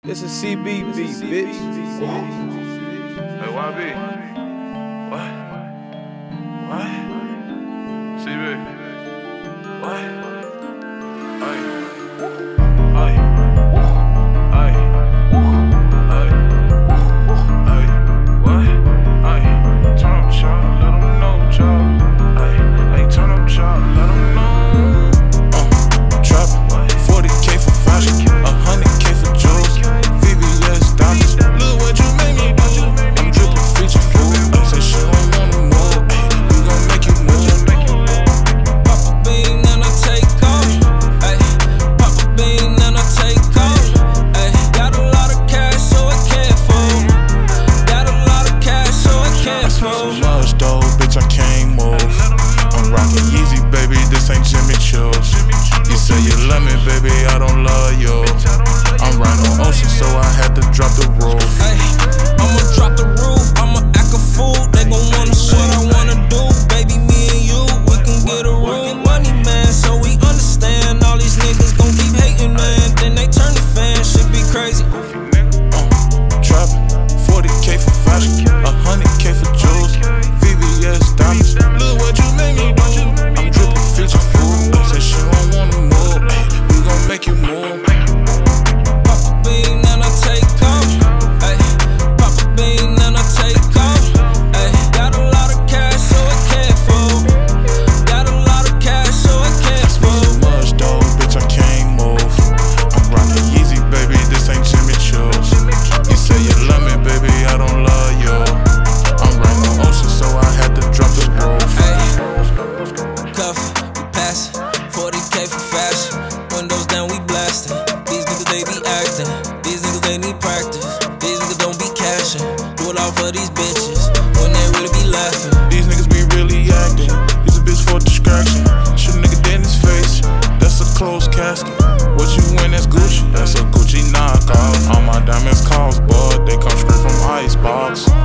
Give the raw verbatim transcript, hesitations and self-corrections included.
This is C B B, bitch. Hey, Y B. What? What? C B. What? Hey. Hey. Hey. Hey. Hey. What? Hey. Turn up, child. Let them know, child. Hey. Hey, turn up, child. Let them know. Uh, trap. forty K for fashion. one hundred K for jewels. V V S diamonds. Look what you made me do. I'm dripping feature food. I say she don't wanna move. Ay, we gon' make you move. Pop a bean and I take off. Ay, pop a bean and I take off. Ay, got a lot of cash so I can't fold. Got a lot of cash so I can't fold. So much though, bitch, I can't move. I'm rockin' Yeezy, baby. This ain't Jimmy Choo's. You say you love me, baby. I don't love you. I'm riding on ocean, so I had to drop the roof. Ay, I'ma drop the roof. I'ma act a fool. They gon' wanna what I wanna do. Baby, me and you, we can get a room. Money, man, so we understand. All these niggas gon' keep hating, man. Then they turn the fan. Shit be crazy. Uh, trappin', forty K for fashion, one hundred K for jewels, V V S diamonds. Look what you made me do. I'm drippin' feature food. I say she don't wanna move. Ay, we gon' make you move. Pop a bean and I take off. Ay, pop a bean and I take off. Ay, got a lot of cash so I can't fold. Got a lot of cash so I can't So fold. much though, bitch, I can't move. I'm rockin' Yeezy, baby. This ain't Jimmy Choo's. You say you love me, baby. I don't love you. I'm riding on ocean, so I had to drop the roof. Ay, cuff, we passin'. forty K for fashion. Windows down, we blasting. These niggas, they be acting. These niggas, they need practice. These niggas don't be cashing. Do it all for these bitches when they really be laughing. These niggas be really acting. Use a bitch for distraction. Shoot a nigga dead in his face. That's a closed casket. What you win, that's Gucci. That's a Gucci knockoff. All my diamonds cost, but they come straight from Icebox.